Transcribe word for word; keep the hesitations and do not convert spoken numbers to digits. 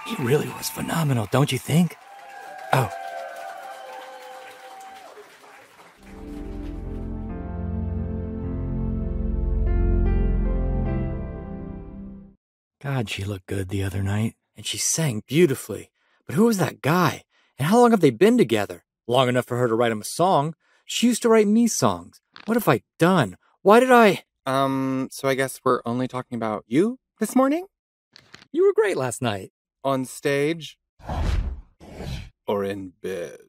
He really was phenomenal, don't you think? Oh. God, she looked good the other night, and she sang beautifully. But who was that guy? And how long have they been together? Long enough for her to write him a song. She used to write me songs. What have I done? Why did I... Um, so I guess we're only talking about you this morning? You were great last night. On stage? Or in bed?